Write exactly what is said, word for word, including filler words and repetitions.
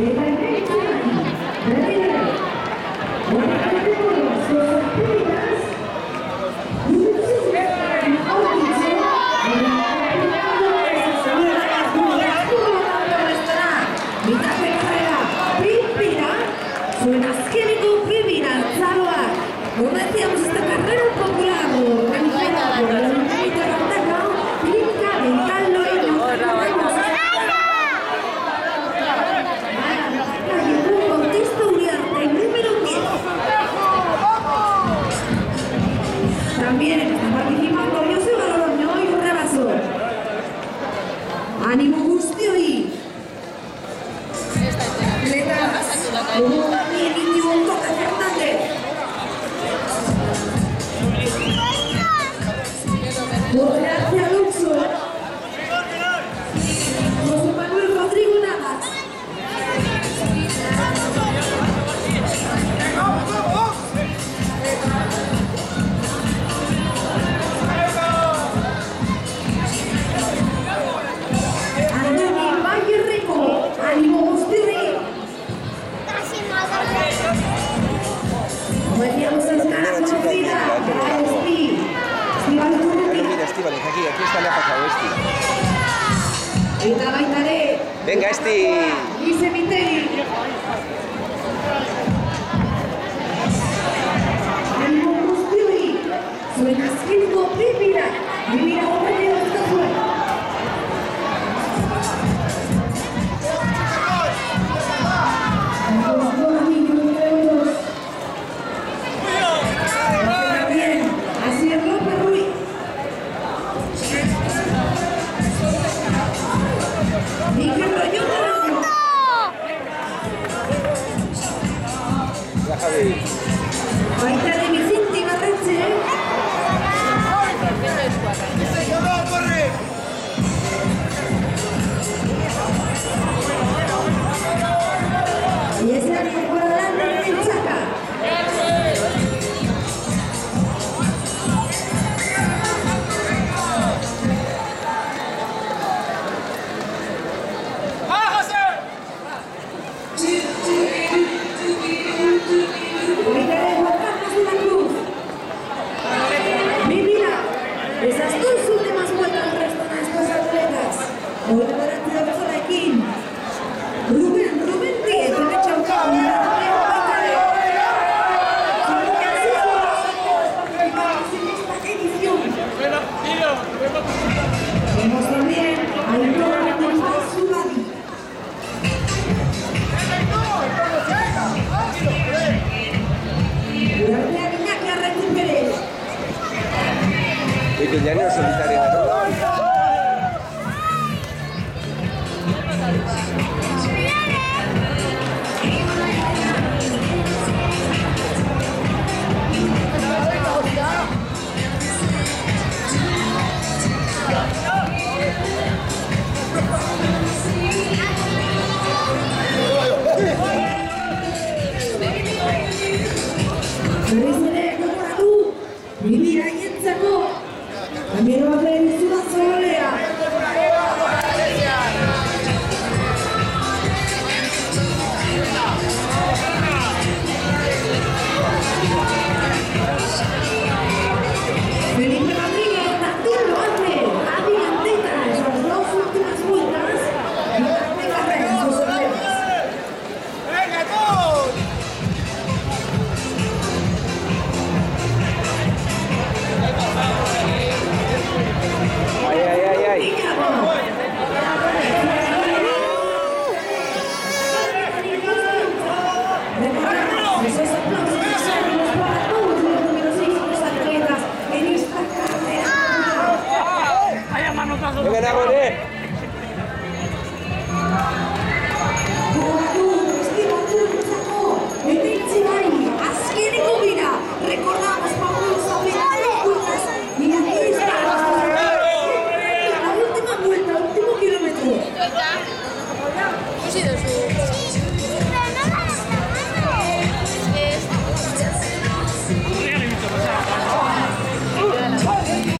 Zuen azkeneko bibira altzaroak. Horretiamos esta carrera popular organizada por la Unidad Antaka, Clínica Dental Lorena. Calle Juan Bautista Uriarte, número diez. También está participando Joseba Loroño y Rebaso. ¡Ánimo guztioi! Como también Íñigo Torres Fernández. Jorge García Alonso. José Manuel Rodrigo Navas. Andoni Valle Rico. ¡Ánimo guztioi! Veníamos a estar conocida a Esti. Mira, Estíbaliz, aquí, aquí está, le ha pasado Esti. Eta baita ere. Venga, Esti. Luis Emiteri. Ánimo guztioi. Zuen azkeneko bibira. Bibira horrekin dauzkazue. Baita de Vicente Ibarretxe. Y ese es por adelante en Chaca. Esas dos últimas vueltas restan a estos atletas. Hoy la delante de Bezoraekin. Rubén, Rubén Díez, en el Chaucao. Vemos también al Loro de Mazuladi. Durante a Iñaki Arretín Pérez. Y Villano solitario, ¿no? Berrizere gogoratu, bibira hientzako, amiro baten izudan zoolea. Felipe Rodríguez también lo hace, adelantita esas dos últimas vueltas y hace carrera en sus atletas. ¡Venga, todos! Ay, ay, ay, ay. Esos aplausos para todos los números seis de los atletas en esta carrera. Venga, Nagore.